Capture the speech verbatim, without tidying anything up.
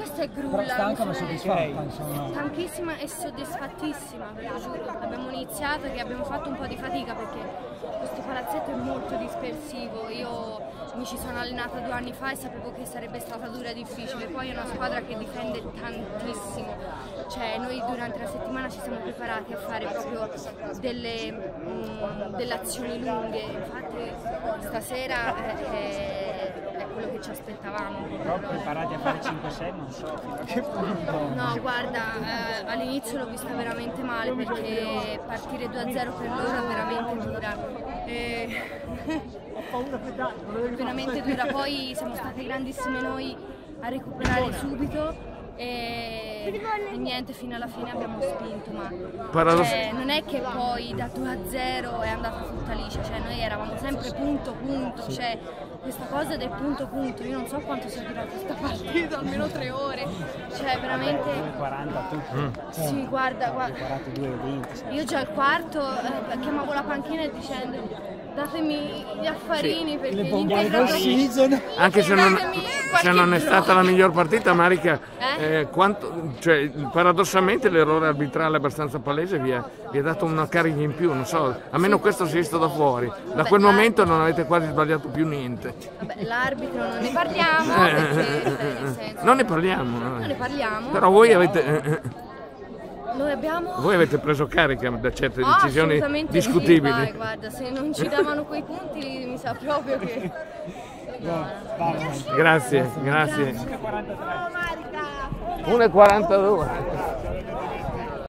Questo è Grulla. Però stanca ma soddisfatta, insomma. Stanchissima e soddisfattissima, ve lo giuro. Abbiamo iniziato che abbiamo fatto un po' di fatica perché questo palazzetto è molto dispersivo. Io mi ci sono allenata due anni fa e sapevo che sarebbe stata dura e difficile. Poi è una squadra che difende tantissimo. Cioè noi durante la settimana ci siamo preparati a fare proprio delle, mh, delle azioni lunghe. Infatti stasera è, è, è quello che ci aspettavamo. Però preparati a fare cinque sei non so fino a che punto. No, guarda, eh, all'inizio l'ho vista veramente male perché partire due a zero per loro è veramente dura. E... veramente dura, poi siamo state grandissime noi a recuperare subito e, e niente, fino alla fine abbiamo spinto, ma cioè, non è che poi da due a zero è andata tutta liscia, cioè noi eravamo sempre punto punto, cioè questa cosa del punto punto, io non so quanto sia durata questa partita, almeno tre ore, cioè veramente... due e quaranta tu? Mm. Sì, guarda, guarda, quarantadue e venti. io già al quarto eh, chiamavo la panchina dicendo datemi gli affarini, sì, perché gli integratori... Anche se non, se non è stata la miglior partita, Marica, eh? Eh, quanto, cioè, paradossalmente l'errore arbitrale abbastanza palese vi ha, vi ha dato una carica in più, non so, almeno questo si è visto da fuori. Da Vabbè, quel momento non avete quasi sbagliato più niente. Vabbè, l'arbitro non ne parliamo, eh, perché, nel senso, non ne parliamo. No? Non ne parliamo. Però voi però... avete... Eh, Noi abbiamo... Voi avete preso carica da certe oh, decisioni discutibili. Sì, vai, guarda, se non ci davano quei punti mi sa proprio che... No, vai, grazie, grazie. grazie. uno e quarantadue.